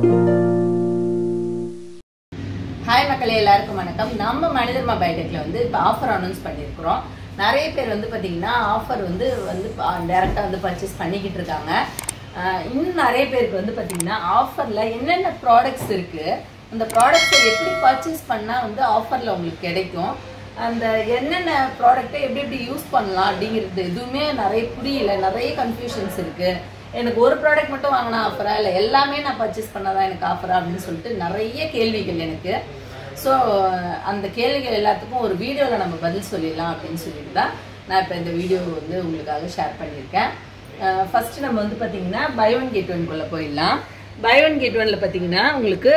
Hi மக்களே, எல்லாருக்கும் வணக்கம். நம்ம மனிதர்மா பயோடெக்ல வந்து இப்போ ஆஃபர் அனௌன்ஸ் பண்ணியிருக்கிறோம். நிறைய பேர் வந்து பார்த்தீங்கன்னா ஆஃபர் வந்து டேரெக்டாக வந்து பர்ச்சேஸ் பண்ணிக்கிட்டு இருக்காங்க. இன்னும் நிறைய பேருக்கு வந்து பார்த்தீங்கன்னா ஆஃபரில் என்னென்ன ப்ராடக்ட்ஸ் இருக்குது, அந்த ப்ராடக்ட்ஸை எப்படி பர்ச்சேஸ் பண்ணால் வந்து ஆஃபரில் உங்களுக்கு கிடைக்கும், அந்த என்னென்ன ப்ராடக்டை எப்படி யூஸ் பண்ணலாம் அப்படிங்கிறது எதுவுமே நிறைய புரியல. நிறைய கன்ஃபியூஷன்ஸ் இருக்குது. எனக்கு ஒரு ப்ராடக்ட் மட்டும் வாங்கினா ஆஃபரா, இல்லை எல்லாமே நான் பர்ச்சேஸ் பண்ணாதான் எனக்கு ஆஃபரா அப்படின்னு சொல்லிட்டு நிறைய கேள்விகள் எனக்கு. ஸோ அந்த கேள்விகள் எல்லாத்துக்கும் ஒரு வீடியோவில் நம்ம பதில் சொல்லிடலாம் அப்படின்னு சொல்லிட்டு தான் நான் இப்போ இந்த வீடியோ வந்து உங்களுக்காக ஷேர் பண்ணியிருக்கேன். ஃபஸ்ட்டு நம்ம வந்து பார்த்தீங்கன்னா பை ஒன் கெட் ஒன்குள்ளே போயிடலாம். பை ஒன் கெட் ஒனில் பார்த்தீங்கன்னா உங்களுக்கு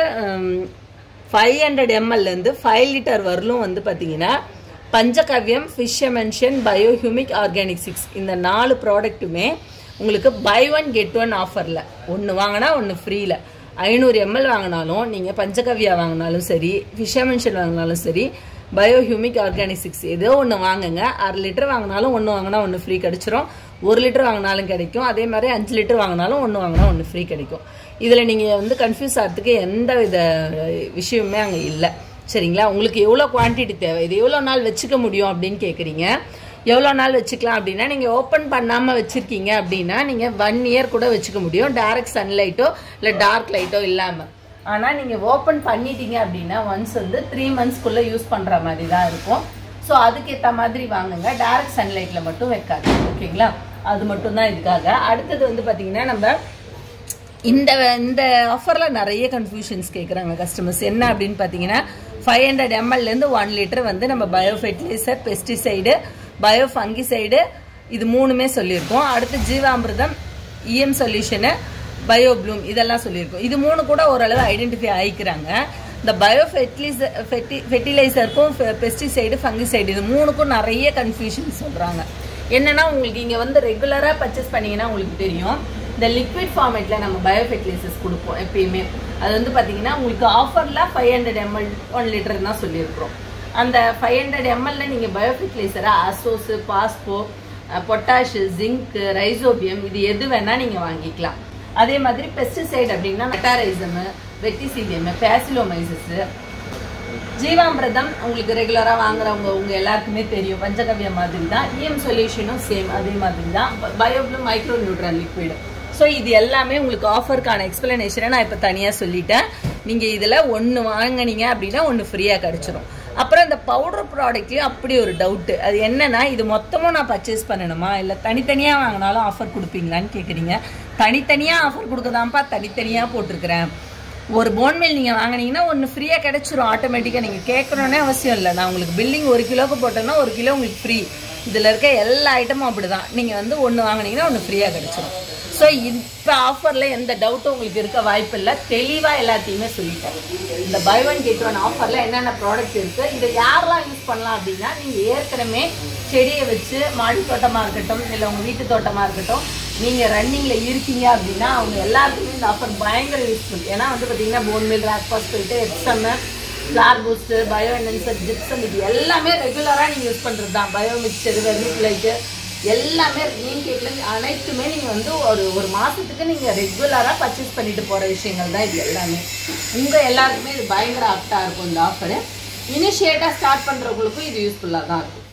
500 ml 5 லிட்டர் வரலும் வந்து பார்த்தீங்கன்னா பஞ்சகவ்யம், ஃபிஷ்ஷமென்ஷன், பயோஹியூமிக், ஆர்கானிக் 6 இந்த 4 ப்ராடக்ட்டுமே உங்களுக்கு பை ஒன் கெட் ஒன் ஆஃபரில் ஒன்று வாங்கினா ஒன்று ஃப்ரீயில் 500 ml வாங்கினாலும், நீங்கள் பஞ்சகவ்யா வாங்கினாலும் சரி, ஃபிஷ்ஷமென்ஷன் வாங்கினாலும் சரி, பயோஹியூமிக், ஆர்கானிக் 6 ஏதோ ஒன்று வாங்குங்க. 1/2 லிட்டர் வாங்கினாலும் ஒன்று வாங்கினா ஒன்று ஃப்ரீ கிடச்சிரும். 1 லிட்டர் வாங்கினாலும் கிடைக்கும். அதே மாதிரி 5 லிட்டர் வாங்கினாலும் ஒன்று வாங்கினா ஒன்று ஃப்ரீ கிடைக்கும். இதில் நீங்கள் வந்து கன்ஃபியூஸ் ஆகிறதுக்கு எந்த வித விஷயமே அங்கே இல்லை. சரிங்களா? உங்களுக்கு எவ்வளோ குவான்டிட்டி தேவை, இது எவ்வளோ நாள் வச்சுக்க முடியும் அப்படின்னு கேட்குறீங்க. எவ்வளோ நாள் வச்சுக்கலாம் அப்படின்னா, நீங்கள் ஓப்பன் பண்ணாமல் வச்சுருக்கீங்க அப்படின்னா நீங்கள் 1 இயர் கூட வச்சுக்க முடியும், டைரக்ட் சன்லைட்டோ இல்லை டார்க் லைட்டோ இல்லாமல். ஆனால் நீங்கள் ஓப்பன் பண்ணிட்டீங்க அப்படின்னா ஒன்ஸ் வந்து 3 மந்த்ஸ்க்குள்ளே யூஸ் பண்ணுற மாதிரி தான் இருக்கும். ஸோ அதுக்கேற்ற மாதிரி வாங்குங்க. டைரக்ட் சன்லைட்டில் மட்டும் வைக்காது. ஓகேங்களா? அது மட்டும் தான் இதுக்காக. அடுத்தது வந்து பார்த்தீங்கன்னா நம்ம இந்த ஆஃபரில் நிறைய கன்ஃபியூஷன்ஸ் கேட்குறாங்க கஸ்டமர்ஸ். என்ன அப்படின்னு பார்த்தீங்கன்னா 500 ml 1 லிட்டர் வந்து நம்ம bio fertiliser, pesticide, bio fungicide இது 3மே சொல்லியிருக்கோம். அடுத்து ஜீவாமிர்தம், இஎம் சொல்யூஷனு, பயோ ப்ளூம் இதெல்லாம் சொல்லியிருக்கோம். இது 3 கூட ஓரளவு ஐடென்டிஃபை ஆகிக்கிறாங்க. இந்த பயோ ஃபெர்டிலைசருக்கும் பெஸ்டிசைடு, ஃபங்கிசைடு இது 3க்கும் நிறைய கன்ஃபியூஷன் சொல்கிறாங்க. என்னன்னா, உங்களுக்கு இங்கே வந்து ரெகுலராக பர்ச்சேஸ் பண்ணிங்கன்னா உங்களுக்கு தெரியும், இந்த லிக்விட் ஃபார்மேட்டில் நம்ம பயோ ஃபெர்டிலைசர்ஸ் கொடுப்போம் எப்பயுமே. அது வந்து பார்த்தீங்கன்னா உங்களுக்கு ஆஃபரில் 500 ml 1 லிட்டர் தான் சொல்லியிருக்கிறோம். அந்த 500 ml நீங்கள் பயோ ஃபெர்டிலைசரை அசோஸு, பாஸ்போ, பொட்டாஷு, ஜிங்க், ரைசோபியம் இது எது வேணால் நீங்கள் வாங்கிக்கலாம். அதே மாதிரி பெஸ்டிசைடு அப்படின்னா மெட்டாரைசமு, வெட்டிசீலியம், பேசிலோமைசஸு, ஜீவாமிர்தம் உங்களுக்கு ரெகுலராக வாங்குறவங்க உங்கள் எல்லாருக்குமே தெரியும், பஞ்சகவ்ய மாதிரி தான். இஎம் சொல்யூஷனும் சேம் அதே மாதிரி தான். பயோப்ளூ மைக்ரோ நியூட்ரல் லிக்விடு. ஸோ இது எல்லாமே உங்களுக்கு ஆஃபருக்கான எக்ஸ்பிளனேஷனை நான் இப்போ தனியாக சொல்லிட்டேன். நீங்கள் இதில் ஒன்று வாங்கினீங்க அப்படின்னா ஒன்று ஃப்ரீயாக கிடச்சிரும். அப்புறம் இந்த பவுடர் ப்ராடக்ட்லேயும் அப்படி ஒரு டவுட்டு. அது என்னென்னா, இது மொத்தமும் நான் பர்ச்சேஸ் பண்ணணுமா இல்லை தனித்தனியாக வாங்கினாலும் ஆஃபர் கொடுப்பீங்களான்னு கேட்குறீங்க. தனித்தனியாக ஆஃபர் கொடுக்கதான்ப்பா தனித்தனியாக போட்டிருக்கிறேன். ஒரு போன்மேல் நீங்கள் வாங்கினீங்கன்னா ஒன்று ஃப்ரீயாக கிடச்சிரும் ஆட்டோமேட்டிக்காக. நீங்கள் கேட்கணுன்னே அவசியம் இல்லை. நான் உங்களுக்கு பில்லிங் 1 கிலோவுக்கு போட்டோன்னா 1 கிலோ உங்களுக்கு ஃப்ரீ. இதில் இருக்க எல்லா ஐட்டமும் அப்படி தான். நீங்கள் வந்து ஒன்று வாங்கினீங்கன்னா ஒன்று ஃப்ரீயாக கிடச்சிரும். ஸோ இப்போ ஆஃபரில் எந்த டவுட்டும் உங்களுக்கு இருக்க வாய்ப்பு இல்லை. தெளிவாக எல்லாத்தையுமே சொல்லிட்டேன். இந்த பை ஒன் கெட் ஒன் ஆஃபரில் என்னென்ன ப்ராடக்ட் இருக்குது, இதை யாரெல்லாம் யூஸ் பண்ணலாம் அப்படின்னா, நீங்கள் ஏற்கனவே செடியை வச்சு மாடி தோட்டமாக இருக்கட்டும் இல்லை உங்கள் வீட்டு தோட்டமாக இருக்கட்டும், நீங்கள் ரன்னிங்கில் இருக்கீங்க அப்படின்னா அவங்க எல்லாருக்குமே இந்த ஆஃபர் பயங்கர யூஸ்ஃபுல். ஏன்னா வந்து பார்த்தீங்கன்னா bonemeal, rock phosphate, epsom, flower boost, bio enhancer, gypsum இது எல்லாமே ரெகுலராக நீங்கள் யூஸ் பண்ணுறது தான். பயோ மிக்சர், வெர்மிகுலைட்டு எல்லாமே ரீன்கேட்லேருந்து அனைத்துமே நீங்கள் வந்து ஒரு மாதத்துக்கு நீங்கள் ரெகுலராக பர்ச்சேஸ் பண்ணிட்டு போகிற விஷயங்கள் தான் இது எல்லாமே. உங்கள் எல்லாருக்குமே இது பயங்கர ஆப்டாக இருக்கும் இந்த ஆஃபரு. இனிஷியேட்டாக ஸ்டார்ட் பண்ணுறவங்களுக்கும் இது யூஸ்ஃபுல்லாக தான் இருக்கும்.